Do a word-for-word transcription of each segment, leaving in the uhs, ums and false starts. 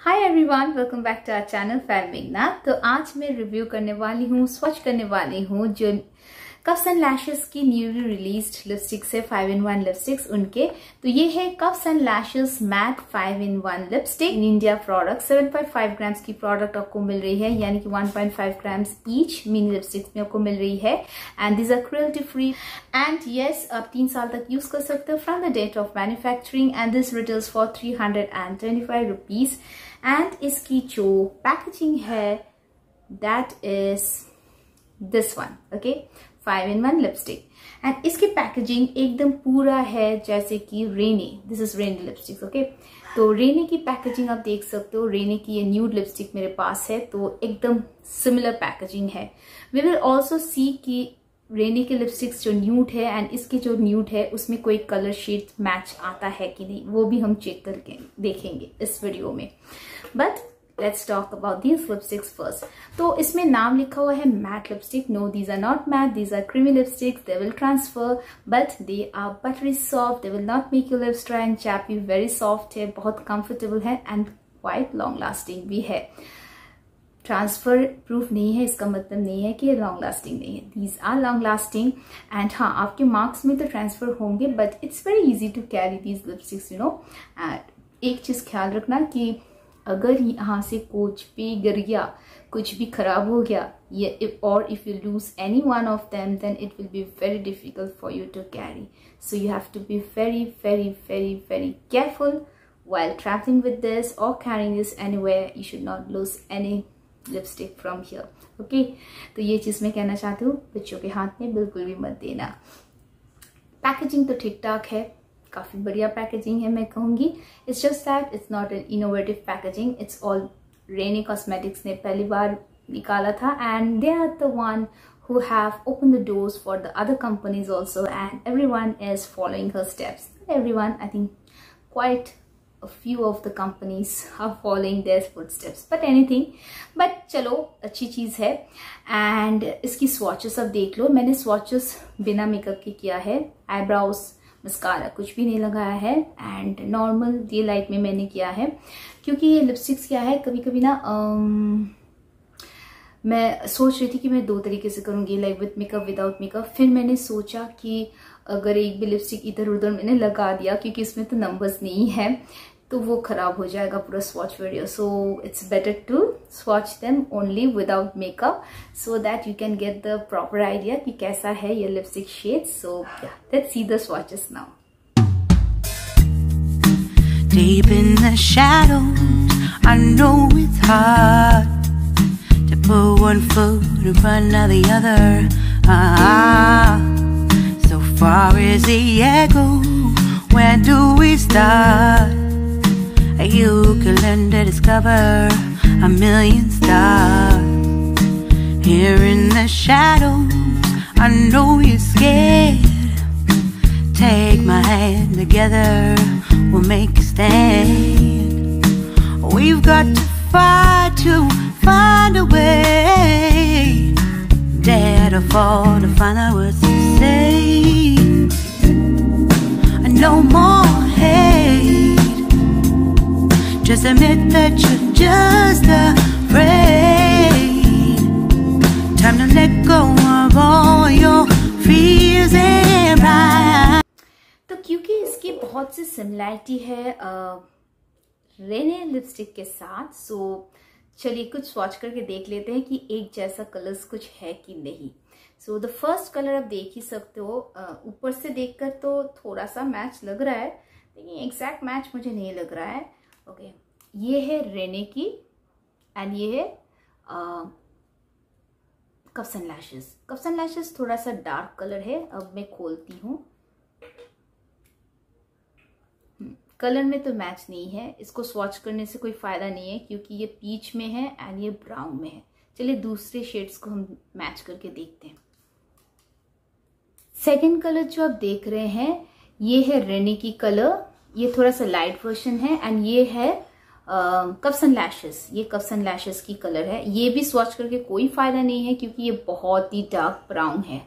Hi everyone, welcome back to our channel fan मेघना। तो आज मैं रिव्यू करने वाली हूँ, स्वॉच करने वाली हूँ जो कफ्स एंड लैशेस की न्यूली रिलीज्ड लिपस्टिक्स है, फाइव इन वन लिपस्टिक्स उनके। तो ये है cuffs and lashes matte five in one lipstick in India product. Seven point five grams की प्रोडक्ट आपको मिल रही है, यानी कि one point five grams each mini lipsticks में आपको मिल रही है। And this are cruelty free and yes, आप तीन साल तक यूज कर सकते हो from the date of manufacturing. And this retails for three hundred and twenty five rupees. एंड इसकी जो पैकेजिंग है that is this one, okay, five in one lipstick. And इसकी पैकेजिंग एकदम पूरा है जैसे कि Renee, this is Renee lipstick, okay. तो रेनी की पैकेजिंग आप देख सकते हो। रेनी की ये न्यूड लिपस्टिक मेरे पास है, तो एकदम सिमिलर पैकेजिंग है। वी विल ऑल्सो सी कि रेनी के लिपस्टिक्स जो न्यूड है एंड इसकी जो न्यूड है उसमें कोई कलर शेड मैच आता है कि नहीं, वो भी हम चेक करके देखेंगे इस वीडियो में। But let's talk about these lipsticks first. तो इसमें नाम लिखा हुआ है matte lipstick. No, these are not matte, these are creamy lipsticks. They will transfer but they are buttery soft. They will not make your lips dry and chappy. Very soft है, बहुत comfortable है and quite long lasting भी है। Transfer proof नहीं है, इसका मतलब नहीं है कि ये लॉन्ग लास्टिंग नहीं है। These are long lasting and हाँ, आपके मार्क्स में तो ट्रांसफर होंगे but it's very easy to carry these lipsticks, you know. And एक चीज ख्याल रखना कि अगर यहाँ से कुछ भी गिर गया, कुछ भी खराब हो गया, और if you lose any one of them then it will be very difficult for you to carry. So you have to be very very very very careful while traveling with this or carrying this anywhere. You should not lose any lipstick from here, okay. तो ये चीज मैं कहना चाहती हूँ, बच्चों के हाथ में बिल्कुल भी मत देना। पैकेजिंग तो ठीक ठाक है, काफी बढ़िया पैकेजिंग है मैं कहूंगी। It's just that it's not an innovative packaging. It's all Renee cosmetics ने पहली बार निकाला था and they are the one who have opened the doors for the other companies also, and everyone is following her steps. Everyone, I think quite a few of the companies are following their footsteps, but anything, but चलो अच्छी चीज है। And इसकी swatches अब देख लो। मैंने swatches बिना makeup के किया है, आईब्राउज मस्कारा कुछ भी नहीं लगाया है एंड नॉर्मल डे लाइट में मैंने किया है, क्योंकि ये लिपस्टिक्स क्या है, कभी कभी ना um, मैं सोच रही थी कि मैं दो तरीके से करूंगी, like with makeup without makeup. फिर मैंने सोचा कि अगर एक भी लिपस्टिक इधर उधर मैंने लगा दिया, क्योंकि इसमें तो नंबर्स नहीं है, तो वो खराब हो जाएगा पूरा swatch video. So it's better to swatch them only without makeup so that you can get the proper idea कि कैसा है ये lipstick shade. So let's see the swatches now. Deep in the shadows, I know it's hard to put one foot in front of the other. Ah, so far as the echo, where do we start? You can learn to discover a million stars. Here in the shadows, I know you're scared. Take my hand, together we'll make a stand. We've got to fight to find a way. Dare to fall to find out what to say. No more hate. Just admit that you're just afraid. Time to let go of all your fears and pride. तो क्योंकि इसकी बहुत सी similarity है Renee lipstick के साथ, सो चलिए कुछ स्वॉच करके देख लेते हैं कि एक जैसा कलर्स कुछ है कि नहीं। सो द फर्स्ट कलर आप देख ही सकते हो, ऊपर से देखकर तो थोड़ा सा मैच लग रहा है, लेकिन एग्जैक्ट मैच मुझे नहीं लग रहा है। Okay okay. ये है रेने की एंड ये है cuffs and lashes. Cuffs and lashes थोड़ा सा डार्क कलर है। अब मैं खोलती हूँ, कलर में तो मैच नहीं है। इसको स्वॉच करने से कोई फायदा नहीं है क्योंकि ये पीच में है एंड ये ब्राउन में है। चलिए दूसरे शेड्स को हम मैच करके देखते हैं। सेकंड कलर जो आप देख रहे हैं ये है रेनी की कलर, ये थोड़ा सा लाइट वर्जन है एंड ये है कफ्स एंड लैशेस। ये कफ्स एंड लैशेस की कलर है। ये भी स्वॉच करके कोई फायदा नहीं है क्योंकि ये बहुत ही डार्क ब्राउन है।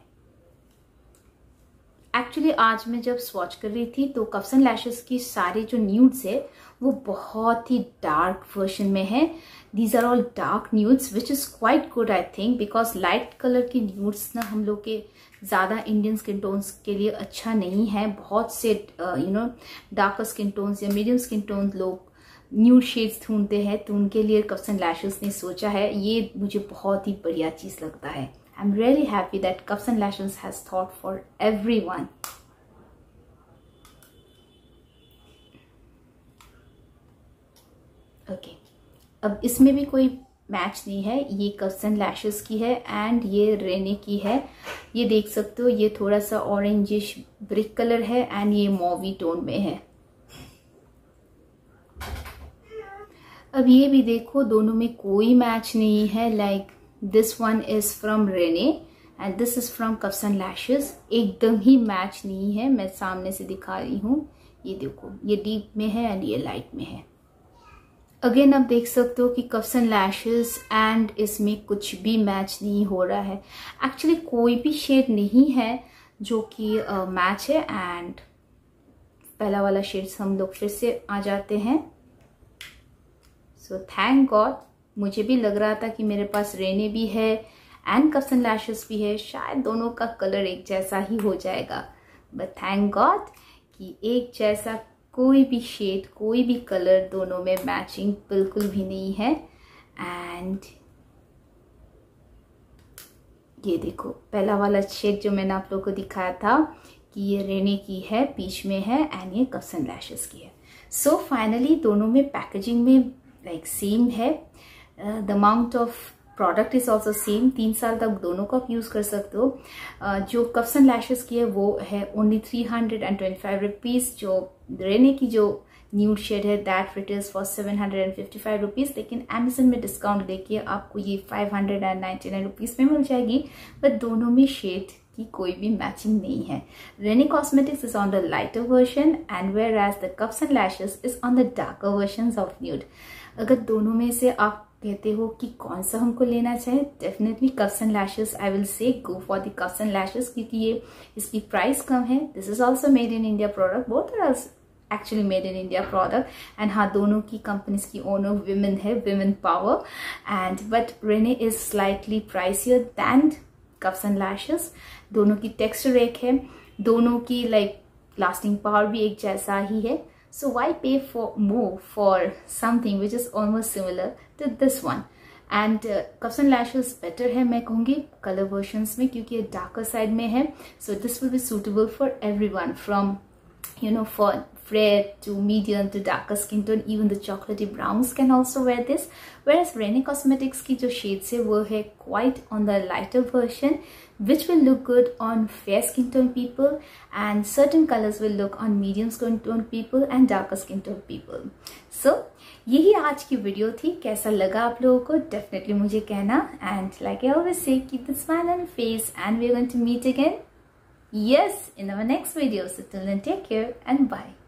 एक्चुअली आज मैं जब स्वॉच कर रही थी तो कफ्स एंड लैशेस की सारी जो न्यूड्स है वो बहुत ही डार्क वर्जन में है। These are all dark nudes which is quite good I think, because light colour की न्यूड्स ना हम लोग के ज़्यादा इंडियन स्किन टोन्स के लिए अच्छा नहीं है। बहुत से you know darker skin tones या मीडियम स्किन टोन्स लोग न्यूड शेड्स ढूंढते हैं, तो उनके लिए कप्स एंड लैशेस ने सोचा है। ये मुझे बहुत ही बढ़िया चीज़ लगता है। I am really happy that cups and lashes has thought for everyone. Okay, अब इसमें भी कोई मैच नहीं है। ये कप्स एंड लैशेस की है एंड ये रेने की है। ये देख सकते हो, ये थोड़ा सा ऑरेंजिश ब्रिक कलर है एंड ये मॉवी टोन में है। अब ये भी देखो, दोनों में कोई मैच नहीं है। Like this one is from Renee and this is from cups and lashes. एकदम ही मैच नहीं है। मैं सामने से दिखा रही हूँ, ये देखो, ये डीप में है एंड ये लाइट में है। अगेन आप देख सकते हो कि कप्स एंड लैशेस एंड इसमें कुछ भी मैच नहीं हो रहा है। एक्चुअली कोई भी शेड नहीं है जो कि मैच है। एंड पहला वाला शेड्स हम लोग फिर से आ जाते हैं। सो थैंक गॉड, मुझे भी लग रहा था कि मेरे पास रेने भी है एंड कप्स एंड लैशेस भी है, शायद दोनों का कलर एक जैसा ही हो जाएगा। बट थैंक गॉड कि एक जैसा कोई भी शेड, कोई भी कलर, दोनों में मैचिंग बिल्कुल भी नहीं है। एंड ये देखो, पहला वाला शेड जो मैंने आप लोगों को दिखाया था कि ये रेने की है, बीच में है, एंड ये कप्स एंड लैशेस की है। सो फाइनली दोनों में पैकेजिंग में लाइक सेम है। The amount of product is also same. तीन साल तक दोनों को आप यूज कर सकते हो। uh, जो कप्स एंड लैशेस की है वो है only three hundred and twenty five rupees. जो रेने की जो न्यूड शेड है that retails for seven hundred and fifty five rupees, लेकिन अमेजन में डिस्काउंट देके आपको ये five hundred and ninety nine rupees में मिल जाएगी। बट दोनों में शेड की कोई भी मैचिंग नहीं है। Renee cosmetics is on the lighter version and whereas the cups and lashes is on the darker version of nude. अगर दोनों में से आप कहते हो कि कौन सा हमको लेना चाहिए, definitely cups and lashes I will say go for the cups and lashes, क्योंकि ये इसकी प्राइस कम है। This is also made in India product, both are actually made in India product. And हाँ, दोनों की कंपनीज की ओनर विमेन है, women power. And but Renee is slightly pricier than cups and lashes. दोनों की टेक्सचर एक है, दोनों की लाइक लास्टिंग पावर भी एक जैसा ही है। So why pay for more for something which is almost similar to this one? And uh, cups and lashes better है मैं कहूँगी कलर वर्जन्स में, क्योंकि ये डार्कर साइड में है। So this will be suitable for everyone from you know for fair to medium to darker skin tone. Even the chocolatey browns can also wear this. Whereas Rene Cosmetics की जो shades है वो है quite on the lighter version, which will look good on fair skin tone people, and certain colors will look on medium skin tone people and darker skin tone people. So यही आज की video थी। कैसा लगा आप लोगों को definitely मुझे कहना। And like I always say, keep the smile on your face, and we're going to meet again, yes, in our next video. So till then, take care and bye.